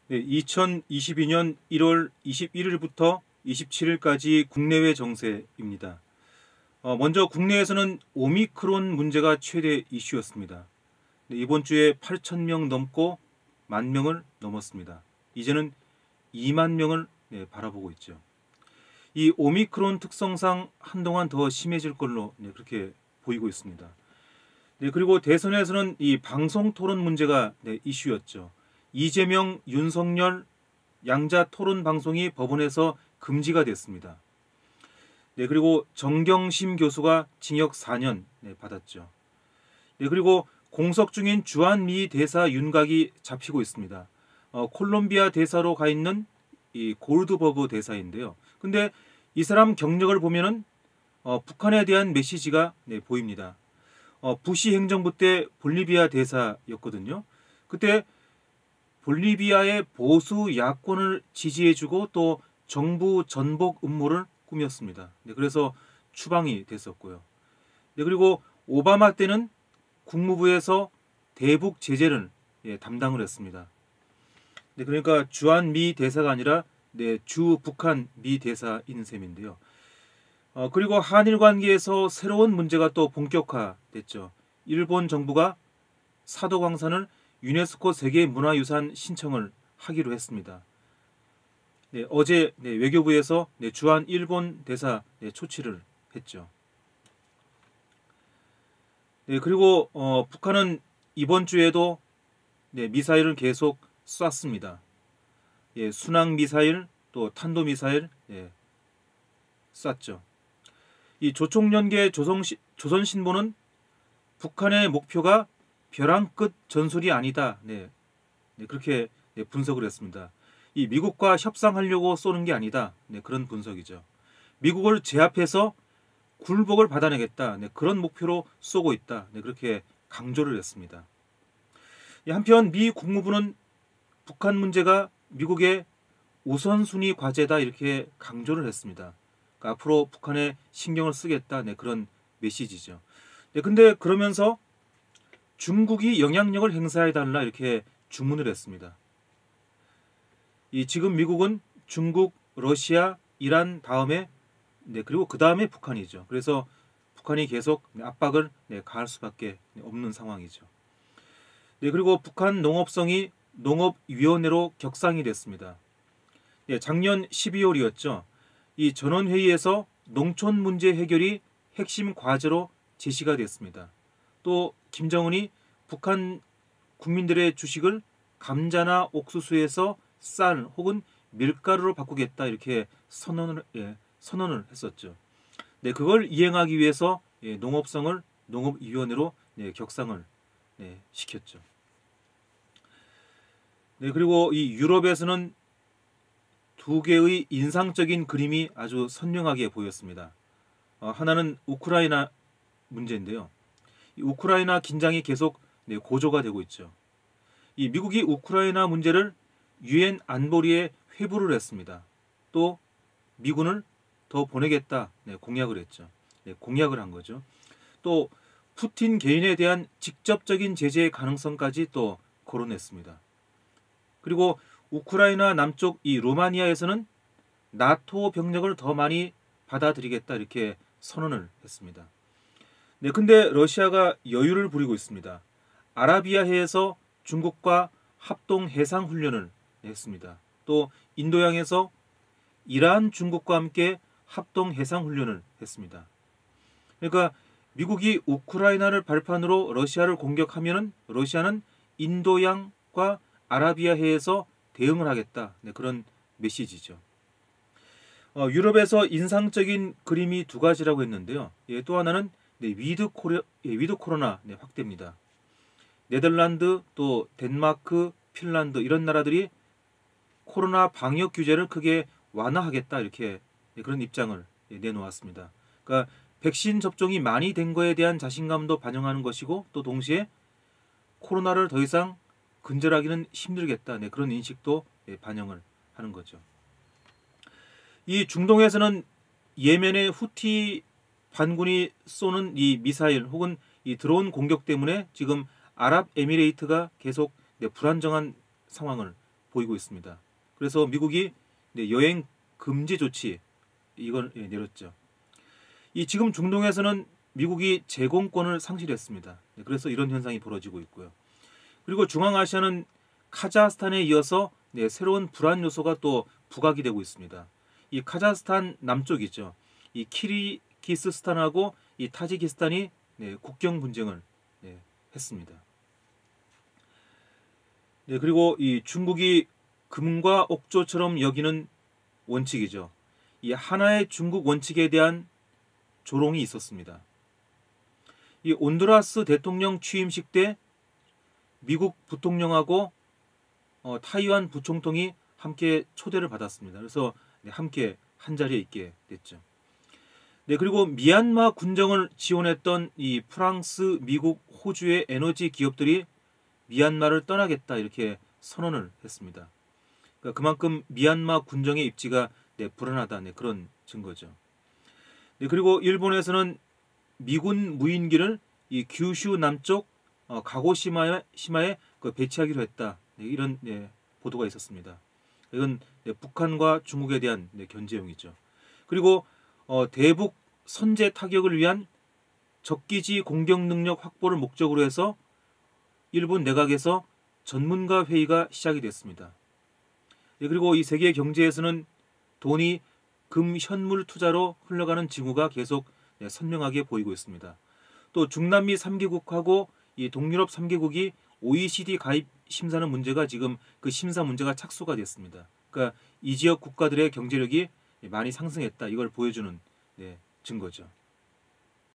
네, 2022년 1월 21일부터 27일까지 국내외 정세입니다. 먼저 국내에서는 오미크론 문제가 최대 이슈였습니다. 네, 이번 주에 8,000명 넘고 10,000명을 넘었습니다. 이제는 2만 명을 바라보고 있죠. 이 오미크론 특성상 한동안 더 심해질 걸로 그렇게 보이고 있습니다. 네, 그리고 대선에서는 이 방송 토론 문제가 이슈였죠. 이재명, 윤석열 양자 토론 방송이 법원에서 금지가 됐습니다. 네, 그리고 정경심 교수가 징역 4년 받았죠. 네, 그리고 공석 중인 주한미 대사 윤곽이 잡히고 있습니다. 콜롬비아 대사로 가 있는 이 골드버그 대사인데요. 근데 이 사람 경력을 보면은 북한에 대한 메시지가 보입니다. 부시 행정부 때 볼리비아 대사였거든요. 그때 볼리비아의 보수 야권을 지지해주고 또 정부 전복 음모를 꾸몄습니다. 네, 그래서 추방이 됐었고요. 네, 그리고 오바마 때는 국무부에서 대북 제재를 담당을 했습니다. 네, 그러니까 주한 미 대사가 아니라 주 북한 미 대사인 셈인데요. 그리고 한일 관계에서 새로운 문제가 또 본격화됐죠. 일본 정부가 사도광산을 유네스코 세계문화유산 신청을 하기로 했습니다. 네, 어제 외교부에서 주한 일본 대사 초치를 했죠. 네, 그리고 북한은 이번 주에도 미사일을 계속 쐈습니다. 예, 순항 미사일 또 탄도 미사일 쐈죠. 이 조총련계 조선신보는 북한의 목표가 벼랑 끝 전술이 아니다. 그렇게 분석을 했습니다. 이 미국과 협상하려고 쏘는 게 아니다. 그런 분석이죠. 미국을 제압해서 굴복을 받아내겠다. 그런 목표로 쏘고 있다. 그렇게 강조를 했습니다. 한편 미 국무부는 북한 문제가 미국의 우선순위 과제다 이렇게 강조를 했습니다. 그러니까 앞으로 북한에 신경을 쓰겠다. 그런 메시지죠. 근데 그러면서 중국이 영향력을 행사해달라 이렇게 주문을 했습니다. 지금 미국은 중국, 러시아, 이란 다음에 그리고 그 다음에 북한이죠. 그래서 북한이 계속 압박을 가할 수밖에 없는 상황이죠. 그리고 북한 농업성이 농업위원회로 격상이 됐습니다. 작년 12월이었죠. 이 전원회의에서 농촌 문제 해결이 핵심 과제로 제시가 됐습니다. 또 김정은이 북한 국민들의 주식을 감자나 옥수수에서 쌀 혹은 밀가루로 바꾸겠다 이렇게 선언을 했었죠. 그걸 이행하기 위해서 농업성을 농업위원회로 격상을 시켰죠. 그리고 이 유럽에서는 두 개의 인상적인 그림이 아주 선명하게 보였습니다. 하나는 우크라이나 문제인데요. 이 우크라이나 긴장이 계속 고조가 되고 있죠. 이 미국이 우크라이나 문제를 유엔 안보리에 회부를 했습니다. 또 미군을 더 보내겠다 공약을 했죠. 공약을 한 거죠. 또 푸틴 개인에 대한 직접적인 제재의 가능성까지 또 거론했습니다. 그리고 우크라이나 남쪽 이 루마니아에서는 나토 병력을 더 많이 받아들이겠다 이렇게 선언을 했습니다. 근데 러시아가 여유를 부리고 있습니다. 아라비아해에서 중국과 합동 해상 훈련을 했습니다. 또 인도양에서 이란, 중국과 함께 합동 해상 훈련을 했습니다. 그러니까 미국이 우크라이나를 발판으로 러시아를 공격하면은 러시아는 인도양과 아라비아해에서 대응을 하겠다. 그런 메시지죠. 유럽에서 인상적인 그림이 두 가지라고 했는데요. 또 하나는 위드 코로나 확대입니다. 네덜란드 또 덴마크, 핀란드 이런 나라들이 코로나 방역 규제를 크게 완화하겠다 이렇게 그런 입장을 내놓았습니다. 그러니까 백신 접종이 많이 된 거에 대한 자신감도 반영하는 것이고 또 동시에 코로나를 더 이상 근절하기는 힘들겠다 그런 인식도 반영을 하는 거죠. 이 중동에서는 예멘의 후티 반군이 쏘는 이 미사일 혹은 이 드론 공격 때문에 지금 아랍에미레이트가 계속 불안정한 상황을 보이고 있습니다. 그래서 미국이 여행 금지 조치 이걸 내렸죠. 이 지금 중동에서는 미국이 제공권을 상실했습니다. 그래서 이런 현상이 벌어지고 있고요. 그리고 중앙아시아는 카자흐스탄에 이어서 새로운 불안 요소가 또 부각이 되고 있습니다. 이 카자흐스탄 남쪽이죠. 이 키르기스스탄하고 이 타지키스탄이 국경 분쟁을 했습니다. 그리고 이 중국이 금과 옥조처럼 여기는 원칙이죠. 이 하나의 중국 원칙에 대한 조롱이 있었습니다. 이 온두라스 대통령 취임식 때 미국 부통령하고 타이완 부총통이 함께 초대를 받았습니다. 그래서 함께 한 자리에 있게 됐죠. 그리고 미얀마 군정을 지원했던 이 프랑스, 미국, 호주의 에너지 기업들이 미얀마를 떠나겠다 이렇게 선언을 했습니다. 그러니까 그만큼 미얀마 군정의 입지가 불안하다 그런 증거죠. 그리고 일본에서는 미군 무인기를 이 규슈 남쪽 가고시마에 배치하기로 했다. 이런 보도가 있었습니다. 이건 북한과 중국에 대한 견제용이죠. 그리고 대북 선제 타격을 위한 적기지 공격 능력 확보를 목적으로 해서 일본 내각에서 전문가 회의가 시작이 됐습니다. 그리고 이 세계 경제에서는 돈이 금 현물 투자로 흘러가는 징후가 계속 선명하게 보이고 있습니다. 또 중남미 3개국하고 이 동유럽 3개국이 OECD 가입 심사하는 문제가 지금 그 심사 문제가 착수가 됐습니다. 그러니까 이 지역 국가들의 경제력이 많이 상승했다. 이걸 보여주는 증거죠.